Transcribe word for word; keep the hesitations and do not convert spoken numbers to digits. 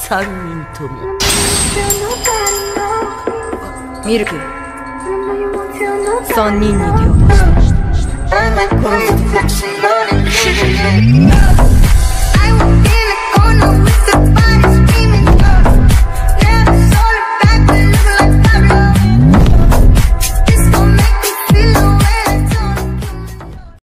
三人ともミルク三人に手を出した。殺す。